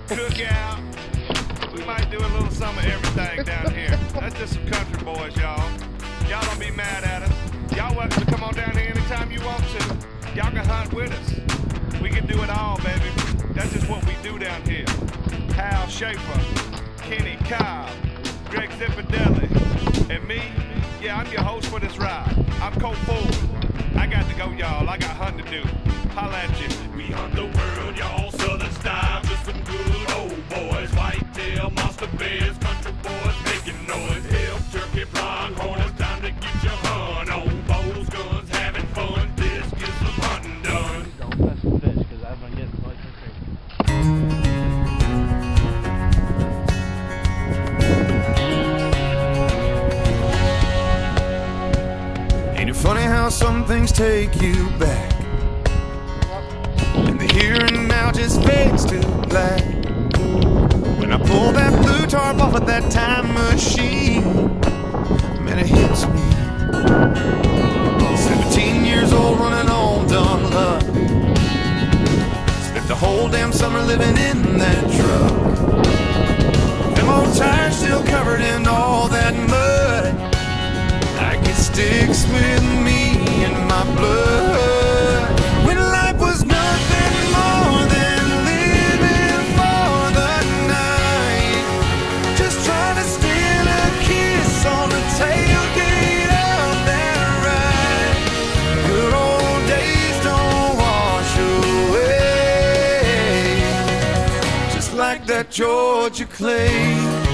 cookout. We might do a little some of everything down here. That's just some country boys, y'all. Y'all don't be mad at us. Y'all welcome to come on down here anytime you want to. Y'all can hunt with us. We can do it all, baby. That's just what we do down here. Hal Schaefer, Kenny Cobb, Greg Zippadelli, and me. Yeah, I'm your host for this ride. I'm Colt Ford. I got to go, y'all. I got hunting to do. Holla at you. We hunt the world, y'all. Southern style, just some good old boys. Whitetail, monster bears, country boys making noise. Elk, turkey, pronghorn, it's time to get your hunt on. Bows, guns, having fun. This gets some hunting done. Don't mess with fish, because I've been getting like crazy. Ain't it funny how some things take you back? And the here and now just fades to black. When I pull that blue tarp off of that time machine, man, it hits me. 17 years old running on dumb luck. Spent the whole damn summer living in that truck. Them old tires still covered in all that mud. Like it sticks with me in my blood. When life was nothing more than living for the night, just trying to steal a kiss on the tailgate of that ride. Good old days don't wash away, just like that Georgia clay.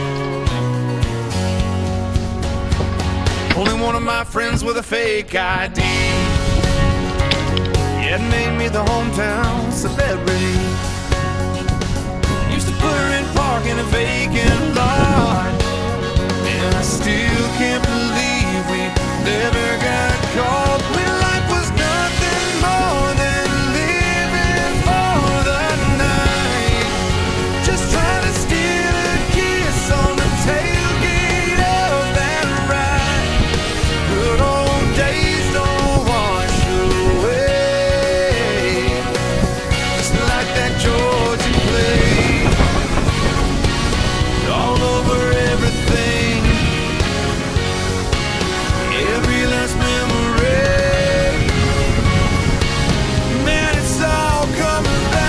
Only one of my friends with a fake ID, yeah, it made me the hometown celebrity. Used to put her in park in a vacant lot, and I still can't believe we never got caught. When life was nothing more than living for the night, just trying to steal a kiss on the tailgate of that ride. Good old days don't wash away, just like that Georgia clay. All over everything, every last memory. Man, it's all coming back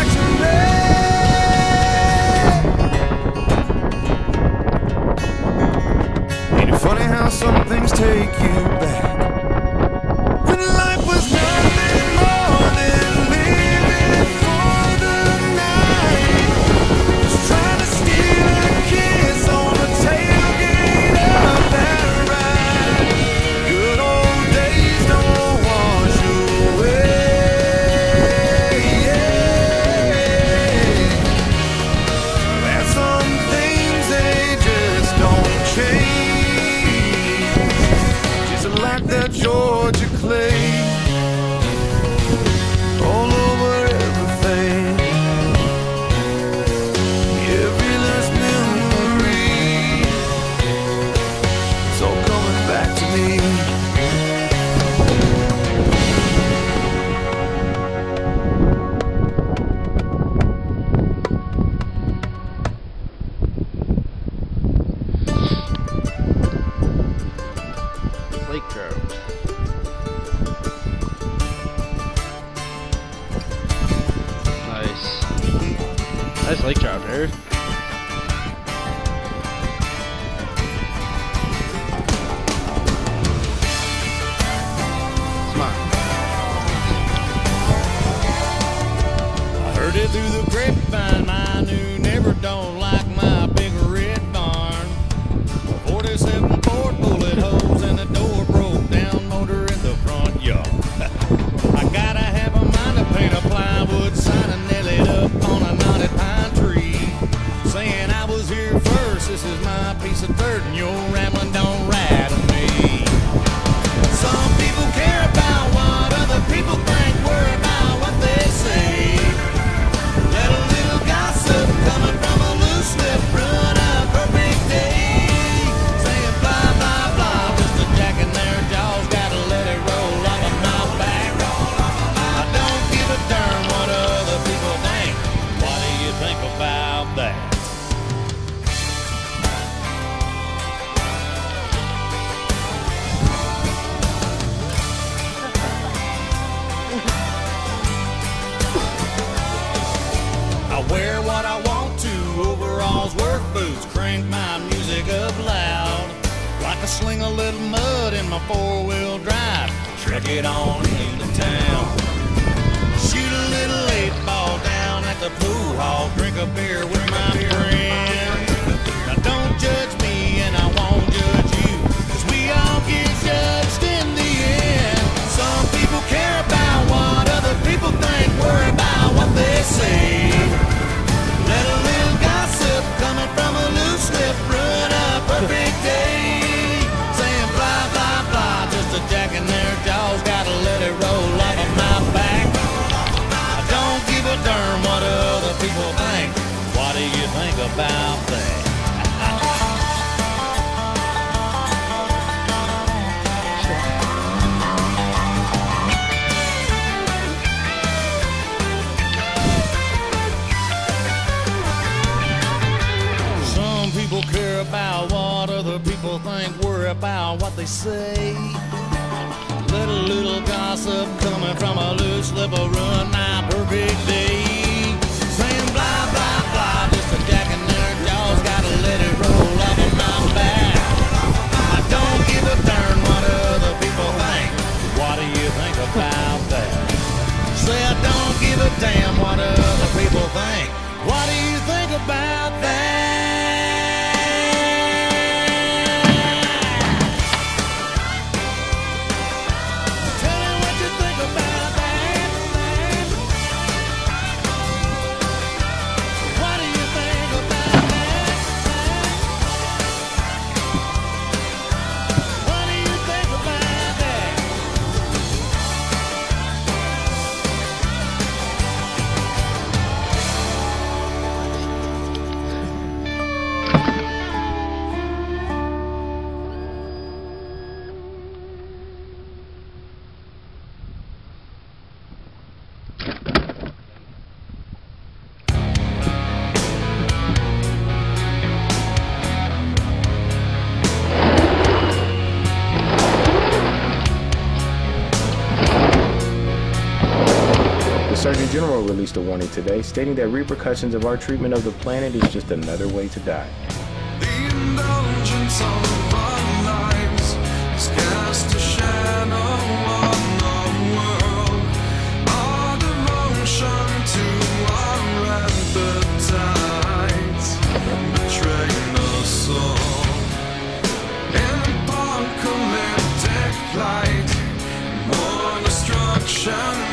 to me. Ain't it funny how some things take you back? When life was nothing more than living for the night, just trying to steal a kiss on the tailgate of that ride. Good old days don't wash away, yeah. There's some things they just don't change, just like that Georgia clay. All over everything, every last memory, it's all coming back to me. Lake trout. Nice. Nice lake trout there. Smart. I heard it through the grapevine, my new neighbor don't like my big red barn. 47 Ford bullet holes and the door broke down, motor in the front yard. I gotta have a mind to paint a plywood sign and nail it up on a knotted pine tree. boots, crank my music up loud. Like a sling of little mud in my four-wheel drive, truck it on into town. Shoot a little 8-ball down at the pool hall, drink a beer with my friend. Now don't judge me and I won't judge you, 'cause we all get judged in the end. Some people care about what other people think, worry about what they say. Let a little gossip coming from a loose lip ruin a perfect day. Saying blah, blah, blah, just a jack in their jaws, gotta let it roll off of my back. I don't give a darn what other people think. What do you think about that? Some people care about what other people think, worry about what they say. Let a little gossip coming from a loose lip will ruin my perfect day. Saying blah, blah, blah, just a jack in their jaws, gotta let it roll off of my back. I don't give a darn what other people think. What do you think about that? Say I don't give a damn what other people think. What do you think about that? The Surgeon General released a warning today, stating that repercussions of our treatment of the planet is just another way to die. The indulgence of our lives has cast a shadow on our world. Our devotion to our appetites betraying us all. In apocalyptic light, more destruction.